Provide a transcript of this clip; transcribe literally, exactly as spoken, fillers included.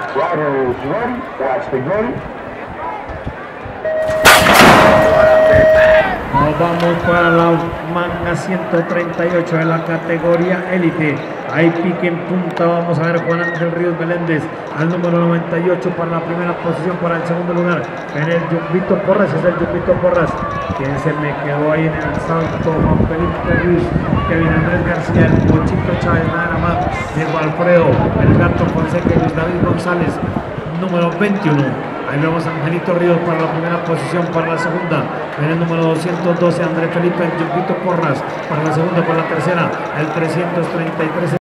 Riders ready, watch the gate. Nos vamos para la manga ciento treinta y ocho de la categoría élite. Hay pique en punta. Vamos a ver Juan Ángel Ríos Meléndez al número noventa y ocho para la primera posición. Para el segundo lugar en el Jumbito Porras, es el Jumbito Porras quien se me quedó ahí en el salto. Juan Felipe Ruiz, Kevin Andrés García, el Pochito Chávez, nada más, Diego Alfredo, el Gato Fonseca y Luis David González, número veintiuno. Ahí vemos a Angelito Ríos para la primera posición. Para la segunda en el número doscientos doce André Felipe, el Jumbito Porras para la segunda. Para la tercera el trescientos treinta y tres